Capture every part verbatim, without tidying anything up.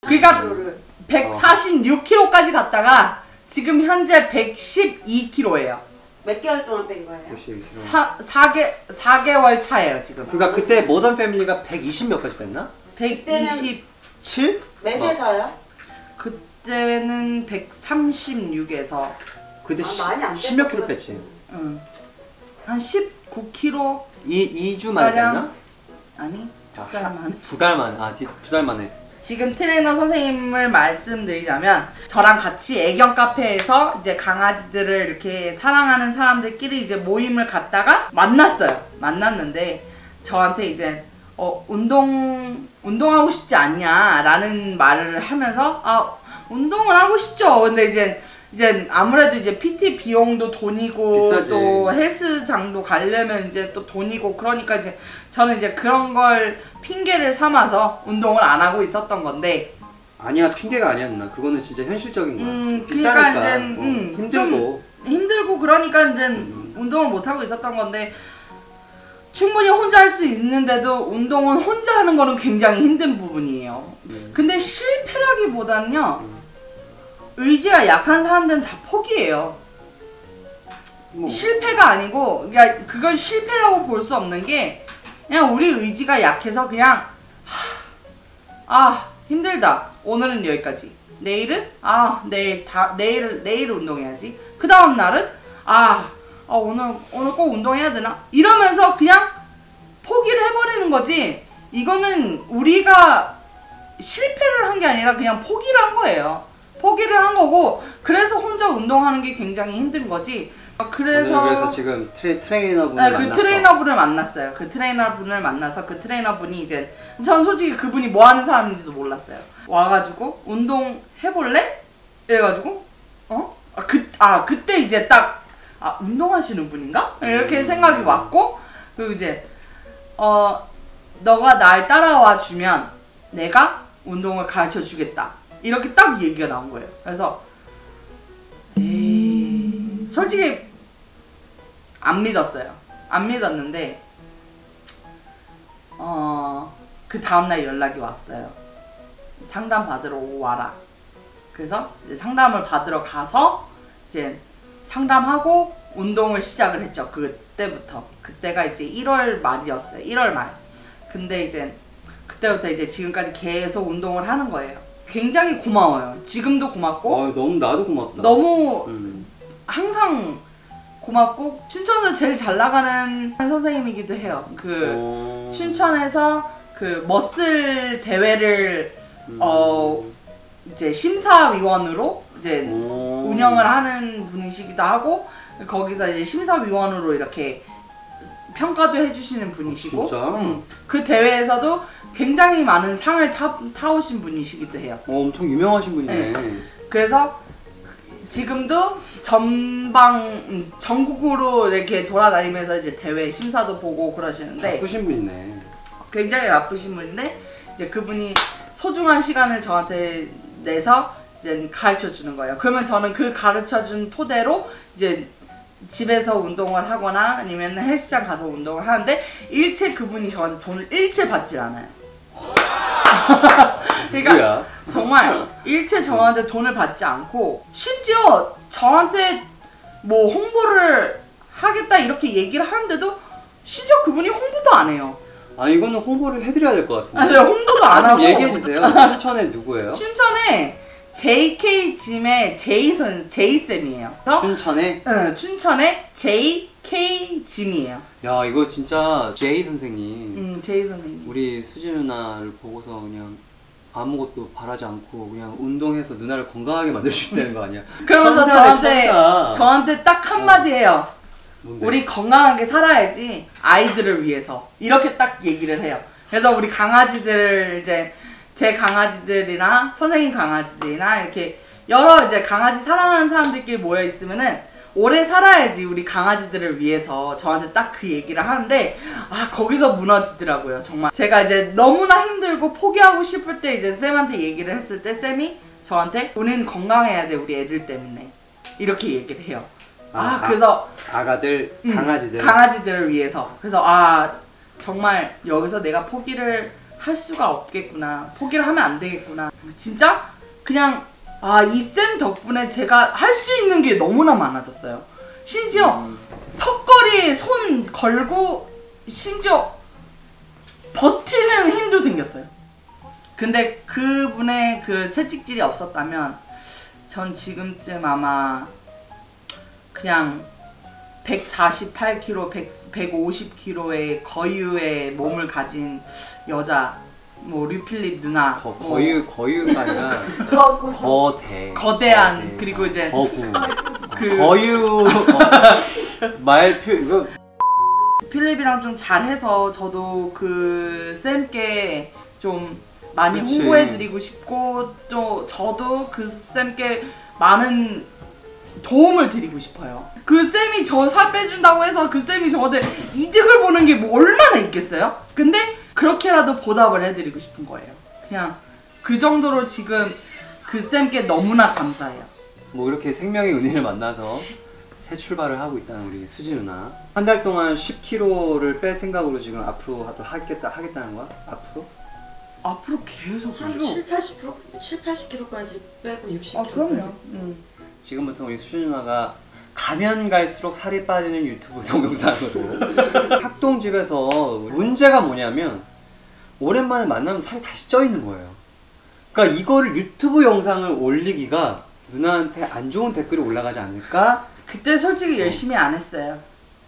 그러니까 백사십육 킬로그램까지 갔다가 지금 현재 백십이 킬로그램예요. 몇 개월 동안 뺀 거예요? 사, 사 개, 사 개월 차예요 지금. 그러니까 그때 모던 패밀리가 백이십 몇 까지 됐나? 백이십칠? 몇에서요? 그때는 백삼십육에서 그때 아, 많이 안 십몇 킬로 뺐지? 응. 한 십구 킬로그램? 이, 이 주 만에 뺐나? 아니 두 달 만에. 두 달 만에, 아, 두 달 만에. 지금 트레이너 선생님을 말씀드리자면 저랑 같이 애견 카페에서 이제 강아지들을 이렇게 사랑하는 사람들끼리 이제 모임을 갖다가 만났어요. 만났는데 저한테 이제 어 운동 운동하고 싶지 않냐 라는 말을 하면서 아 운동을 하고 싶죠. 근데 이제 이제 아무래도 이제 피티 비용도 돈이고 비싸지. 또 헬스장도 가려면 이제 또 돈이고 그러니까 이제 저는 이제 그런 걸 핑계를 삼아서 운동을 안 하고 있었던 건데 아니야, 핑계가 아니었나. 그거는 진짜 현실적인 거야. 음, 비싸니까. 그러니까 이제 어, 음, 힘들고 힘들고 그러니까 이제 음. 운동을 못 하고 있었던 건데 충분히 혼자 할 수 있는데도 운동은 혼자 하는 거는 굉장히 힘든 부분이에요. 음. 근데 실패라기보다는요 음. 의지가 약한 사람들은 다 포기해요. 뭐. 실패가 아니고 그러니까 그걸 실패라고 볼 수 없는 게 그냥 우리 의지가 약해서 그냥 하, 아 힘들다 오늘은 여기까지 내일은 아 내일 다 내일 내일 운동해야지 그 다음 날은 아, 아 오늘 오늘 꼭 운동해야 되나 이러면서 그냥 포기를 해버리는 거지. 이거는 우리가 실패를 한 게 아니라 그냥 포기를 한 거예요. 포기를 한 거고 그래서 혼자 운동하는 게 굉장히 힘든 거지. 그래서 그래서 지금 트레, 트레이너분을 네, 만났어. 그 트레이너분을 만났어요. 그 트레이너분을 만나서 그 트레이너분이 이제 전 솔직히 그분이 뭐 하는 사람인지도 몰랐어요. 와가지고 운동 해볼래? 이래가지고 어? 아, 그, 아 그때 이제 딱 아, 운동하시는 분인가? 이렇게 생각이 왔고 그리고 이제 어 너가 날 따라와 주면 내가 운동을 가르쳐 주겠다. 이렇게 딱 얘기가 나온 거예요. 그래서 에이 솔직히 안 믿었어요. 안 믿었는데 어, 그 다음날 연락이 왔어요. 상담 받으러 와라. 그래서 이제 상담을 받으러 가서 이제 상담하고 운동을 시작을 했죠. 그때부터. 그때가 이제 일월 말이었어요. 일월 말. 근데 이제 그때부터 이제 지금까지 계속 운동을 하는 거예요. 굉장히 고마워요. 지금도 고맙고 아, 너무 나도 고맙다. 너무 음. 항상 고맙고 춘천에서 제일 잘 나가는 선생님이기도 해요. 그 어... 춘천에서 그 머슬 대회를 음... 어 이제 심사위원으로 이제 오... 운영을 하는 분이시기도 하고 거기서 이제 심사위원으로 이렇게 평가도 해주시는 분이시고 진짜? 음, 그 대회에서도 굉장히 많은 상을 타, 타오신 분이시기도 해요. 어, 엄청 유명하신 분이네. 네. 그래서 지금도 전방 음, 전국으로 이렇게 돌아다니면서 이제 대회 심사도 보고 그러시는데 바쁘신 분이네. 굉장히 바쁘신 분인데 이제 그분이 소중한 시간을 저한테 내서 이제 가르쳐 주는 거예요. 그러면 저는 그 가르쳐 준 토대로 이제 집에서 운동을 하거나 아니면 헬스장 가서 운동을 하는데 일체 그분이 저한테 돈을 일체 받질 않아요. 그러니까 누구야? 정말 일체 저한테 돈을 받지 않고 심지어 저한테 뭐 홍보를 하겠다 이렇게 얘기를 하는데도 심지어 그분이 홍보도 안 해요. 아, 이거는 홍보를 해드려야 될 것 같은데. 아니, 홍보도 안 아, 하고. 얘기해주세요. 춘천에 누구예요? 춘천에 제이케이 짐의 제이선 제이쌤이에요. 춘천에? 응, 춘천에 제이케이 짐이에요. 야, 이거 진짜 제이 선생님. 응, 제이 선생님. 우리 수지 누나를 보고서 그냥 아무것도 바라지 않고 그냥 운동해서 누나를 건강하게 만들 수 있다는 거 아니야? 그러면서 천사네, 저한테 천사. 저한테 딱 한마디 해요. 뭔데? 우리 건강하게 살아야지 아이들을 위해서 이렇게 딱 얘기를 해요. 그래서 우리 강아지들을 이제 제 강아지들이나 선생님 강아지들이나 이렇게 여러 이제 강아지 사랑하는 사람들끼리 모여 있으면은 오래 살아야지 우리 강아지들을 위해서 저한테 딱 그 얘기를 하는데 아 거기서 무너지더라고요. 정말 제가 이제 너무나 힘들고 포기하고 싶을 때 이제 쌤한테 얘기를 했을 때 쌤이 저한테 우리는 건강해야 돼 우리 애들 때문에 이렇게 얘기를 해요. 아, 아 그래서 아가들 강아지들 음, 강아지들을 위해서 그래서 아 정말 여기서 내가 포기를 할 수가 없겠구나. 포기를 하면 안 되겠구나. 진짜 그냥 아, 이 쌤 덕분에 제가 할 수 있는 게 너무나 많아졌어요. 심지어 음. 턱걸이에 손 걸고 심지어 버티는 힘도 생겼어요. 근데 그분의 그 채찍질이 없었다면 전 지금쯤 아마 그냥 백사십팔 킬로그램, 백오십 킬로그램의 거유의 몸을 가진 여자, 뭐 류필립 누나, 거, 뭐 거유 거유가 아니라 거구. 거대 거대한 거대. 그리고 이제 거구 그 거유 어, 말표 이거 필립이랑 좀 잘해서 저도 그 쌤께 좀 많이 그치. 홍보해드리고 싶고 또 저도 그 쌤께 많은 도움을 드리고 싶어요. 그 쌤이 저 살 빼준다고 해서 그 쌤이 저한테 이득을 보는 게 뭐 얼마나 있겠어요? 근데 그렇게라도 보답을 해드리고 싶은 거예요. 그냥 그 정도로 지금 그 쌤께 너무나 감사해요. 뭐 이렇게 생명의 은혜를 만나서 새 출발을 하고 있다는 우리 수지 누나. 한 달 동안 십 킬로그램를 뺄 생각으로 지금 앞으로 하겠다 하겠다는 거야? 앞으로? 앞으로 계속 한 쭉. 칠, 팔십 퍼센트 칠, 팔십 킬로그램까지 빼고 육십 아 킬로그램. 그럼요. 음. 지금부터 우리 수지 누나가 가면 갈수록 살이 빠지는 유튜브 동영상으로 학동집에서 문제가 뭐냐면 오랜만에 만나면 살이 다시 쪄 있는 거예요. 그러니까 이거를 유튜브 영상을 올리기가 누나한테 안 좋은 댓글이 올라가지 않을까? 그때 솔직히 열심히 안 했어요.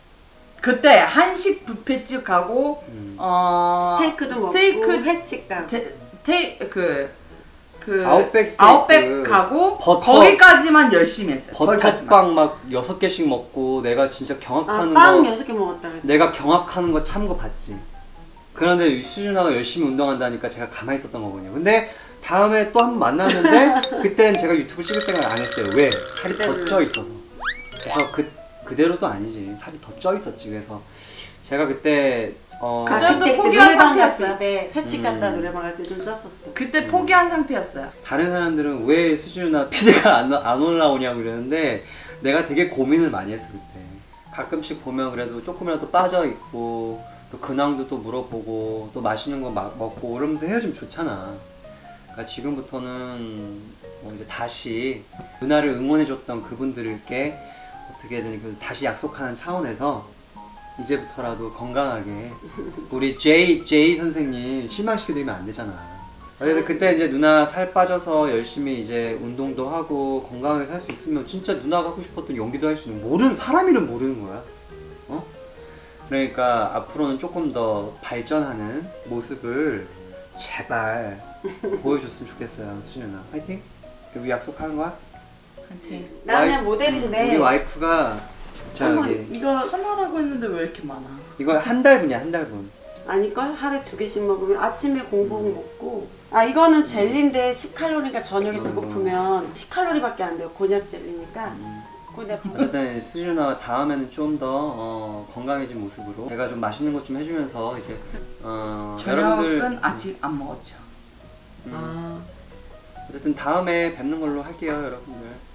그때 한식 뷔페집 가고 음. 어 스테이크도 스테이크 먹고 횟집 가고. 테, 테, 그, 그 아웃백 스테이크, 아웃백 가고 버터- 거기까지만 열심히 했어요. 거기까지만. 버터빵 막 여섯 개씩 먹고 내가 진짜 아, 경악하는 빵 거 여섯 개 먹었다 그랬지. 내가 경악하는 거 참 거 봤지. 그런데 수지 누나가 열심히 운동한다니까 제가 가만히 있었던 거거든요. 근데 다음에 또 한 번 만났는데 그땐 제가 유튜브 찍을 생각을 안 했어요. 왜? 살이 더 쪄 있어서. 그래서 그, 그대로도 아니지. 살이 더 쪄 있었지. 그래서 제가 그때 어 그때- 아, 그때 그 포기한 노래방 상태였어요. 갔을 때 횟집 갔다 음. 노래방 갈 때 좀 쪘었어. 그때 포기한 상태였어요. 다른 사람들은 왜 수지 누나 피드가 안, 안 올라오냐고 이러는데 내가 되게 고민을 많이 했어 그때. 가끔씩 보면 그래도 조금이라도 빠져 있고 또 근황도 또 물어보고 또 맛있는 거 막 먹고 이러면서 헤어지면 좋잖아. 그러니까 지금부터는 뭐 이제 다시 누나를 응원해줬던 그분들께 어떻게든 그 다시 약속하는 차원에서 이제부터라도 건강하게 우리 제이 제이 선생님 실망시켜드리면 안 되잖아. 그래서 그때 이제 누나 살 빠져서 열심히 이제 운동도 하고 건강하게 살 수 있으면 진짜 누나가 하고 싶었던 연기도 할 수 있는 모르는 사람 이름 모르는 거야. 어? 그러니까 앞으로는 조금 더 발전하는 모습을 제발 보여줬으면 좋겠어요. 수지 누나 화이팅! 우리 약속하는 거야? 하여튼 나 그냥 와이- 모델인데. 우리 와이프가 저기 이거 하나라고 했는데 왜 이렇게 많아? 이거 한 달분이야 한 달분. 아닐걸? 하루에 두 개씩 먹으면 아침에 공복 먹고. 아 이거는 젤리인데 십 칼로리니까 저녁에 음. 배고프면 십 칼로리밖에 안 돼요. 곤약 젤리니까. 음. 곤약 어쨌든 수지 누나가 다음에는 좀 더 어, 건강해진 모습으로 제가 좀 맛있는 것 좀 해주면서 이제 어, 저녁은 아직 안 먹었죠. 음, 아. 어쨌든 다음에 뵙는 걸로 할게요 여러분들.